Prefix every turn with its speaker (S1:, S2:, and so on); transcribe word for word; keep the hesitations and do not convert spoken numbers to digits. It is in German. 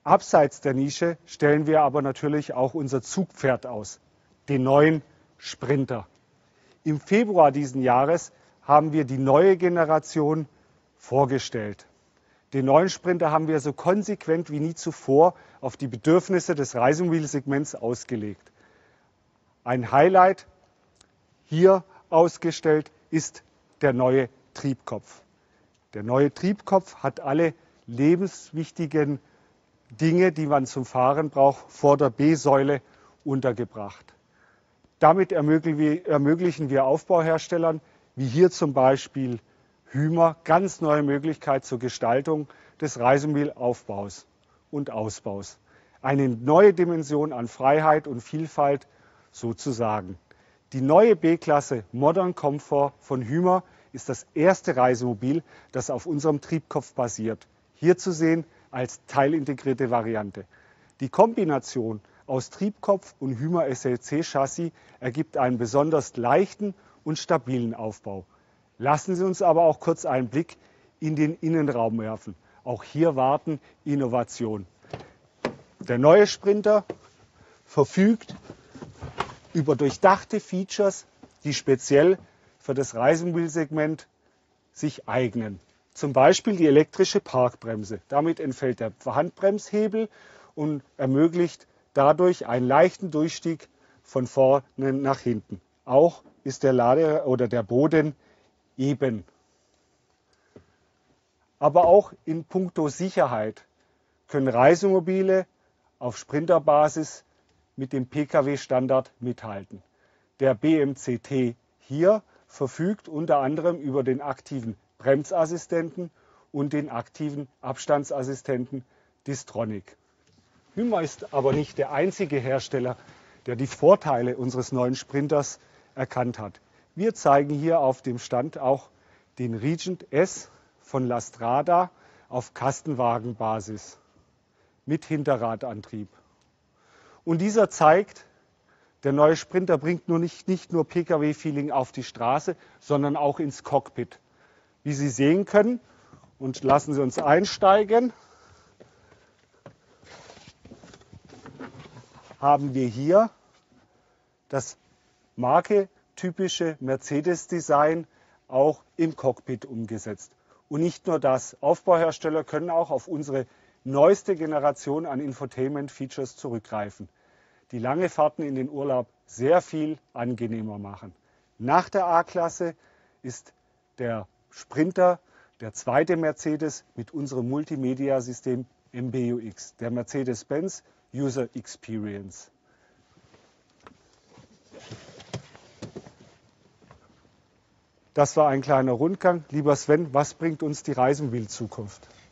S1: Abseits der Nische stellen wir aber natürlich auch unser Zugpferd aus, den neuen Sprinter. Im Februar diesen Jahres haben wir die neue Generation vorgestellt. Den neuen Sprinter haben wir so konsequent wie nie zuvor auf die Bedürfnisse des Reisemobilsegments ausgelegt. Ein Highlight hier ausgestellt ist der neue Triebkopf. Der neue Triebkopf hat alle lebenswichtigen Dinge, die man zum Fahren braucht, vor der B-Säule untergebracht. Damit ermöglichen wir Aufbauherstellern, wie hier zum Beispiel Hymer, ganz neue Möglichkeiten zur Gestaltung des Reisemobilaufbaus und Ausbaus. Eine neue Dimension an Freiheit und Vielfalt sozusagen. Die neue B-Klasse Modern Comfort von Hymer ist das erste Reisemobil, das auf unserem Triebkopf basiert. Hier zu sehen als teilintegrierte Variante. Die Kombination aus Triebkopf und Hymer S L C-Chassis ergibt einen besonders leichten und stabilen Aufbau. Lassen Sie uns aber auch kurz einen Blick in den Innenraum werfen. Auch hier warten Innovationen. Der neue Sprinter verfügt über durchdachte Features, die speziell für das Reisemobilsegment sich eignen. Zum Beispiel die elektrische Parkbremse. Damit entfällt der Handbremshebel und ermöglicht dadurch einen leichten Durchstieg von vorne nach hinten. Auch ist der Lade- oder der Boden eben. Aber auch in puncto Sicherheit können Reisemobile auf Sprinterbasis mit dem Pkw-Standard mithalten. Der B M C T hier verfügt unter anderem über den aktiven Bremsassistenten und den aktiven Abstandsassistenten Distronic. Hymer ist aber nicht der einzige Hersteller, der die Vorteile unseres neuen Sprinters erkannt hat. Wir zeigen hier auf dem Stand auch den Regent S von Lastrada auf Kastenwagenbasis mit Hinterradantrieb. Und dieser zeigt, der neue Sprinter bringt nur nicht, nicht nur Pkw-Feeling auf die Straße, sondern auch ins Cockpit. Wie Sie sehen können, und lassen Sie uns einsteigen, haben wir hier das marketypische Mercedes-Design auch im Cockpit umgesetzt. Und nicht nur das, Aufbauhersteller können auch auf unsere neueste Generation an Infotainment-Features zurückgreifen, die lange Fahrten in den Urlaub sehr viel angenehmer machen. Nach der A-Klasse ist der Sprinter der zweite Mercedes mit unserem Multimedia-System M B U X, der Mercedes-Benz User Experience. Das war ein kleiner Rundgang. Lieber Sven, was bringt uns die Reisemobil-Zukunft?